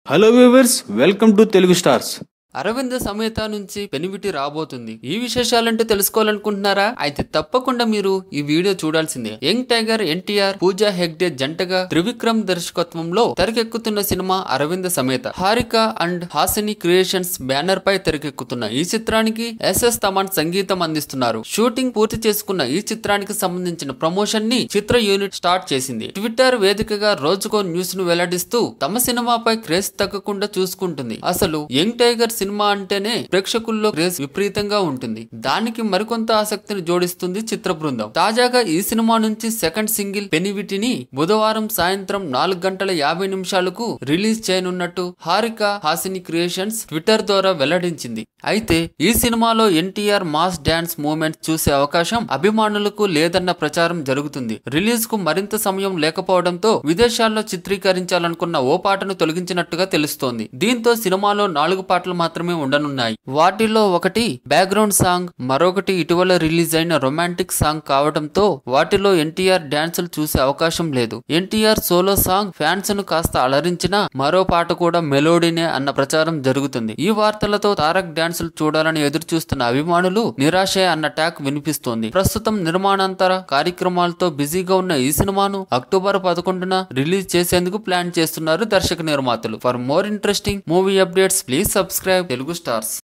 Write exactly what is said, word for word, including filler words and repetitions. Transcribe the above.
Hello viewers, welcome to Telugu stars. Aravinda Sametha నుంచి పెనివిటి రాబోతుంది. ఈ విశేషాలంటే తెలుసుకోవాలనుకుంటున్నారా? అయితే తప్పకుండా మీరు ఈ వీడియో చూడాల్సిందే. Young tiger NTR, Pooja Hegde జంటగా త్రివిక్రమ్ దర్శకత్వంలో తెరకెక్కుతున్న cinema Aravinda Sametha. Harika and Hasini creations banner పై తెరకెక్కుతున్న ఈ చిత్రానికి ఎస్ఎస్ తమన్ సంగీతం అందిస్తున్నారు. షూటింగ్ పూర్తి చేసుకున్న ఈ చిత్రానికి సంబంధించిన ప్రమోషన్ ని చిత్ర యూనిట్ స్టార్ట్ చేసింది. ట్విట్టర్ వేదికగా రోజుకో న్యూస్ ను వెల్లడిస్తూ తమ సినిమాపై క్రేజ్ తగ్గకుండా చూసుకుంటుంది. అసలు యంగ్ టైగర్ సినిమా అంటేనే ప్రేక్షకుల్లో క్రేజ్ విపరీతంగా ఉంటుంది. దానికి మరికొంత ఆసక్తిని జోడిస్తుంది చిత్ర బృందం. తాజాగా ఈ సినిమా నుంచి సెకండ్ సింగిల్ పెనివిటిని బుధవారం సాయంత్రం నాలుగు గంటల యాభై నిమిషాలకు రిలీజ్ చేయనున్నట్టు హారిక హాసిని క్రియేషన్స్ ట్విట్టర్ ద్వారా వెల్లడించింది. అయితే ఈ సినిమాలో ఎన్టీఆర్ మాస్ డాన్స్ మూమెంట్స్ చూసే అవకాశం అభిమానులకు లేదన్న ప్రచారం జరుగుతుంది. రిలీజ్ కు మరింత సమయం లేకపోవడంతో విదేశాల్లో చిత్రీకరించాలనుకున్న ఓ పాటను తొలగించినట్టుగా తెలుస్తోంది. దీంతో సినిమాలో నాలుగు పాటలు మాత్రమే ఉండనున్నాయి. వాటిలో ఒకటి బ్యాక్గ్రౌండ్ సాంగ్, మరొకటి ఇటీవల రిలీజ్ అయిన రొమాంటిక్ సాంగ్ కావడంతో వాటిలో ఎన్టీఆర్ డాన్సులు చూసే అవకాశం లేదు. ఎన్టీఆర్ సోలో సాంగ్ ఫ్యాన్స్ ను కాస్త అలరించిన మరో పాట కూడా మెలోడీనే అన్న ప్రచారం జరుగుతుంది. ఈ వార్తలతో తారక్ డాన్సులు చూడాలని ఎదురు చూస్తున్న అభిమానులు నిరాశే అన్న టాక్ వినిపిస్తోంది. ప్రస్తుతం నిర్మాణాంతర కార్యక్రమాలతో బిజీగా ఉన్న ఈ సినిమాను అక్టోబర్ పదకొండున రిలీజ్ చేసేందుకు ప్లాన్ చేస్తున్నారు దర్శక నిర్మాతలు. For more interesting movie updates please subscribe Telugu stars.